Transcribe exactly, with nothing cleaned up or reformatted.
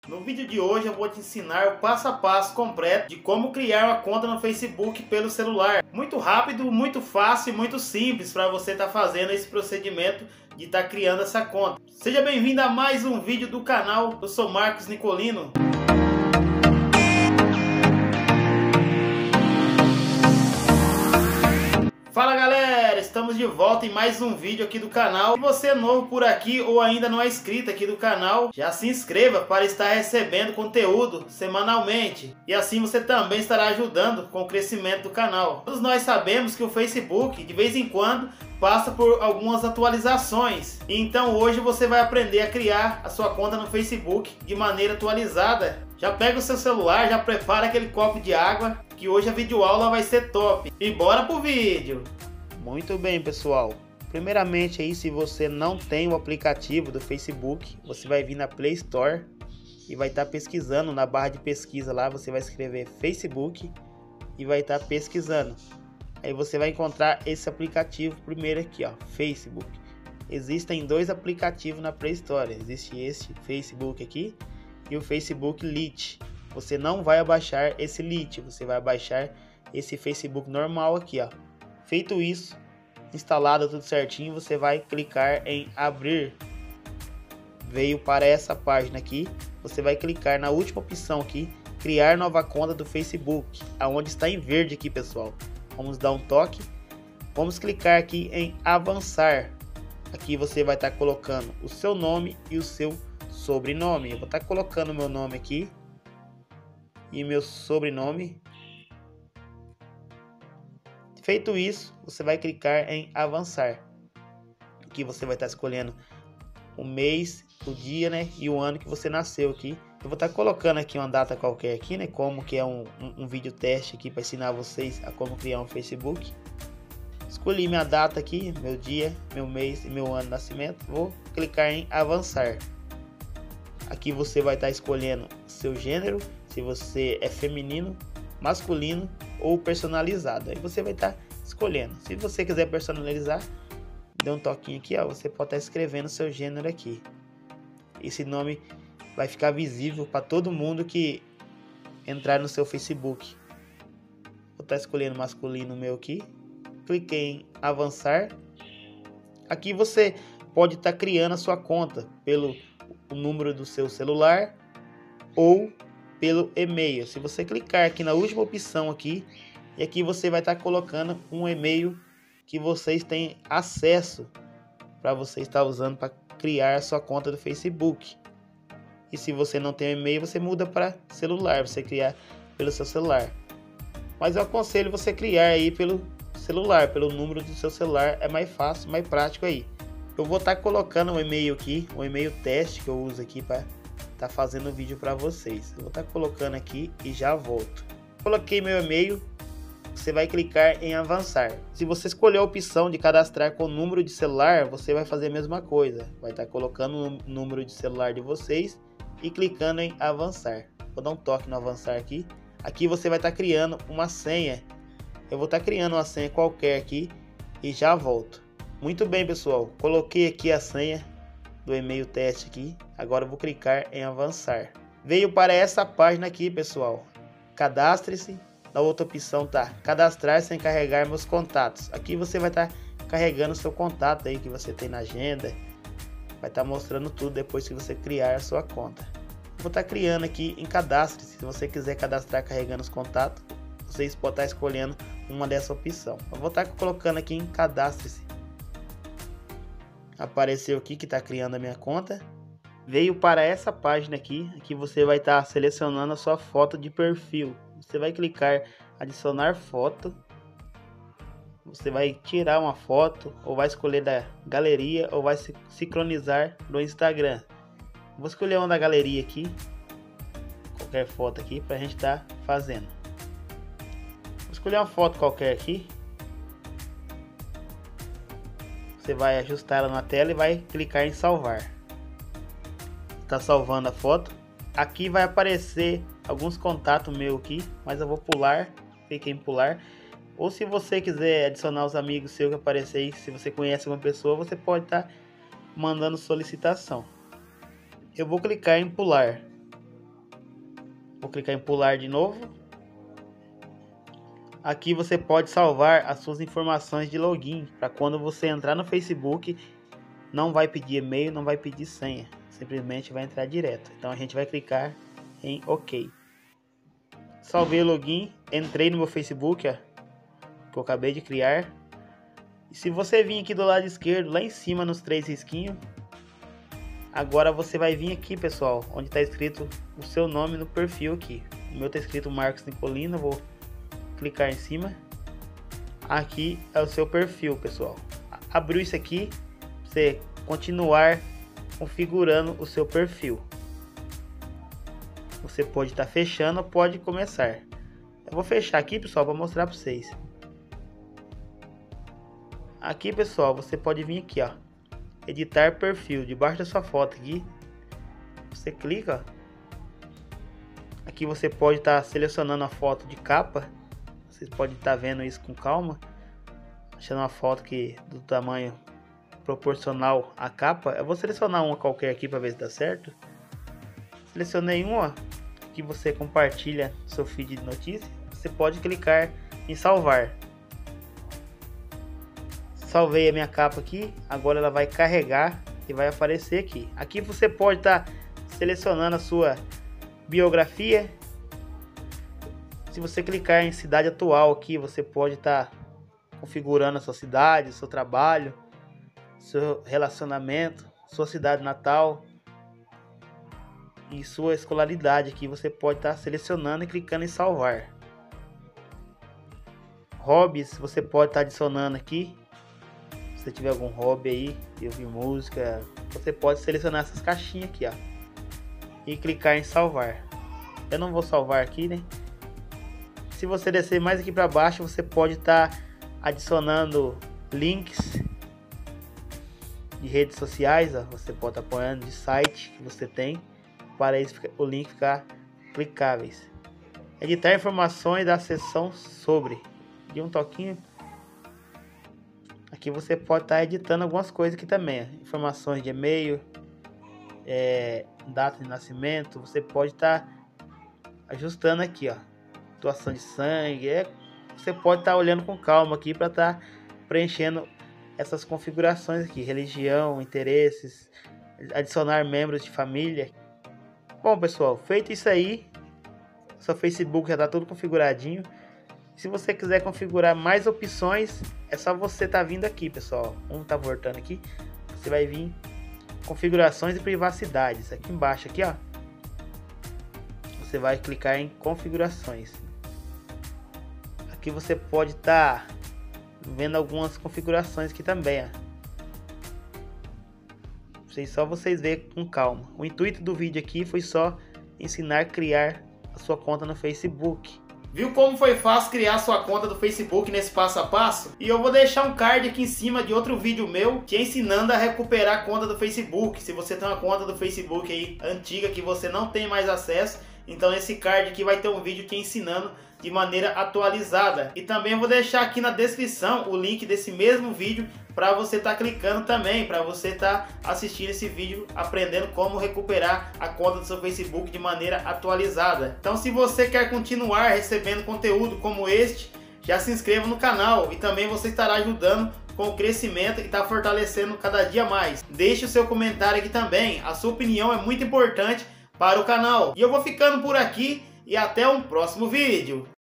No vídeo de hoje eu vou te ensinar o passo a passo completo de como criar uma conta no Facebook pelo celular. Muito rápido, muito fácil e muito simples para você estar tá fazendo esse procedimento de estar tá criando essa conta. Seja bem-vindo a mais um vídeo do canal. Eu sou Marcos Nicolino. Fala galera, estamos de volta em mais um vídeo aqui do canal. Se você é novo por aqui ou ainda não é inscrito aqui do canal, já se inscreva para estar recebendo conteúdo semanalmente. E assim você também estará ajudando com o crescimento do canal. Todos nós sabemos que o Facebook de vez em quando passa por algumas atualizações. Então hoje você vai aprender a criar a sua conta no Facebook de maneira atualizada. Já pega o seu celular, já prepara aquele copo de água, que hoje a videoaula vai ser top. E bora pro vídeo! Muito bem, pessoal. Primeiramente aí, se você não tem o aplicativo do Facebook, você vai vir na Play Store e vai estar tá pesquisando na barra de pesquisa lá, você vai escrever Facebook e vai estar tá pesquisando. Aí você vai encontrar esse aplicativo primeiro aqui, ó, Facebook. Existem dois aplicativos na Play Store. Existe esse Facebook aqui e o Facebook Lite. Você não vai abaixar esse Lite, você vai abaixar esse Facebook normal aqui, ó. Feito isso, instalado tudo certinho, você vai clicar em abrir. Veio para essa página aqui, você vai clicar na última opção aqui, criar nova conta do Facebook, aonde está em verde aqui, pessoal. Vamos dar um toque, vamos clicar aqui em avançar. Aqui você vai estar colocando o seu nome e o seu sobrenome. Eu vou estar colocando o meu nome aqui e meu sobrenome. Feito isso, você vai clicar em avançar. Aqui você vai estar escolhendo o mês, o dia, né, e o ano que você nasceu aqui. Eu vou estar colocando aqui uma data qualquer aqui, né, como que é um, um, um vídeo teste aqui para ensinar vocês a como criar um Facebook. Escolhi minha data aqui, meu dia, meu mês e meu ano de nascimento. Vou clicar em avançar. Aqui você vai estar escolhendo seu gênero, se você é feminino, masculino ou personalizado. Aí você vai estar escolhendo. Se você quiser personalizar, dê um toquinho aqui, ó, você pode estar escrevendo seu gênero aqui. Esse nome vai ficar visível para todo mundo que entrar no seu Facebook. Vou estar escolhendo masculino meu aqui. Cliquei em avançar. Aqui você pode estar criando a sua conta pelo o número do seu celular ou pelo e-mail. Se você clicar aqui na última opção aqui, e aqui você vai estar colocando um e-mail que vocês têm acesso para você estar usando para criar a sua conta do Facebook. E se você não tem e-mail, você muda para celular, você criar pelo seu celular. Mas eu aconselho você criar aí pelo celular, pelo número do seu celular, é mais fácil, mais prático aí. Eu vou estar colocando um e-mail aqui, um e-mail teste que eu uso aqui para estar fazendo o vídeo para vocês. Eu vou estar colocando aqui e já volto. Coloquei meu e-mail, você vai clicar em avançar. Se você escolher a opção de cadastrar com o número de celular, você vai fazer a mesma coisa. Vai estar colocando o número de celular de vocês e clicando em avançar. Vou dar um toque no avançar aqui. Aqui você vai estar criando uma senha. Eu vou estar criando uma senha qualquer aqui e já volto. Muito bem, pessoal, coloquei aqui a senha do e-mail teste aqui. Agora eu vou clicar em avançar. Veio para essa página aqui, pessoal. Cadastre-se. Na outra opção tá cadastrar sem carregar meus contatos. Aqui você vai estar carregando o seu contato aí que você tem na agenda. Vai estar mostrando tudo depois que você criar a sua conta. Vou estar criando aqui em cadastre-se. Se você quiser cadastrar carregando os contatos, vocês podem estar escolhendo uma dessa opção. Eu vou estar colocando aqui em cadastre-se. Apareceu aqui que está criando a minha conta. Veio para essa página aqui. Aqui você vai estar selecionando a sua foto de perfil. Você vai clicar adicionar foto. Você vai tirar uma foto ou vai escolher da galeria ou vai se sincronizar no Instagram. Vou escolher uma da galeria aqui. Qualquer foto aqui para a gente estar fazendo. Vou escolher uma foto qualquer aqui. Você vai ajustar ela na tela e vai clicar em salvar. Está salvando a foto. Aqui vai aparecer alguns contatos meus aqui, mas eu vou pular. Cliquei em pular. Ou se você quiser adicionar os amigos seus que aparecer aí, se você conhece uma pessoa, você pode estar mandando solicitação. Eu vou clicar em pular. Vou clicar em pular de novo. Aqui você pode salvar as suas informações de login, para quando você entrar no Facebook, não vai pedir e-mail, não vai pedir senha, simplesmente vai entrar direto. Então a gente vai clicar em OK. Salvei o login, entrei no meu Facebook, ó, que eu acabei de criar. E se você vir aqui do lado esquerdo, lá em cima nos três risquinhos, agora você vai vir aqui, pessoal, onde está escrito o seu nome no perfil aqui. O meu está escrito Marcos Nicolino, vou clicar em cima. Aqui é o seu perfil, pessoal. Abriu isso aqui, você continuar configurando o seu perfil. Você pode estar fechando ou pode começar. Eu vou fechar aqui, pessoal, para mostrar para vocês. Aqui, pessoal, você pode vir aqui, ó, editar perfil, debaixo da sua foto aqui. Você clica, ó. Aqui você pode estar selecionando a foto de capa. Vocês podem estar vendo isso com calma, achando uma foto que do tamanho proporcional à capa. Eu vou selecionar uma qualquer aqui para ver se dá certo. Selecionei uma que você compartilha seu feed de notícias. Você pode clicar em salvar. Salvei a minha capa aqui. Agora ela vai carregar e vai aparecer aqui. Aqui você pode estar selecionando a sua biografia. Se você clicar em cidade atual aqui, você pode estar configurando a sua cidade, seu trabalho, seu relacionamento, sua cidade natal e sua escolaridade. Aqui você pode estar selecionando e clicando em salvar. Hobbies, você pode estar adicionando aqui. Se você tiver algum hobby aí, de ouvir música, você pode selecionar essas caixinhas aqui, ó, e clicar em salvar. Eu não vou salvar aqui, né? Se você descer mais aqui para baixo, você pode estar adicionando links de redes sociais, ó. Você pode estar apoiando de site que você tem, para esse, o link ficar clicáveis. Editar informações da seção sobre. De um toquinho. Aqui você pode estar editando algumas coisas aqui também, ó. Informações de e-mail, é, data de nascimento. Você pode estar ajustando aqui, ó, doação de sangue. É, você pode estar olhando com calma aqui para estar preenchendo essas configurações aqui. Religião, interesses, adicionar membros de família. Bom, pessoal, feito isso aí, seu Facebook já está tudo configuradinho. Se você quiser configurar mais opções, é só você estar tá vindo aqui, pessoal. Vamos estar tá voltando aqui. Você vai vir configurações e privacidades. Aqui embaixo, aqui, ó, você vai clicar em configurações. Aqui você pode estar tá vendo algumas configurações aqui também, ó. Só vocês verem com calma. O intuito do vídeo aqui foi só ensinar a criar a sua conta no Facebook. Viu como foi fácil criar sua conta do Facebook nesse passo a passo? E eu vou deixar um card aqui em cima de outro vídeo meu te ensinando a recuperar a conta do Facebook. Se você tem uma conta do Facebook aí antiga que você não tem mais acesso, então esse card aqui vai ter um vídeo te ensinando de maneira atualizada. E também eu vou deixar aqui na descrição o link desse mesmo vídeo para você estar tá clicando também, para você estar tá assistindo esse vídeo, aprendendo como recuperar a conta do seu Facebook de maneira atualizada. Então, se você quer continuar recebendo conteúdo como este, já se inscreva no canal e também você estará ajudando com o crescimento e está fortalecendo cada dia mais. Deixe o seu comentário aqui também, a sua opinião é muito importante para o canal. E eu vou ficando por aqui e até um próximo vídeo.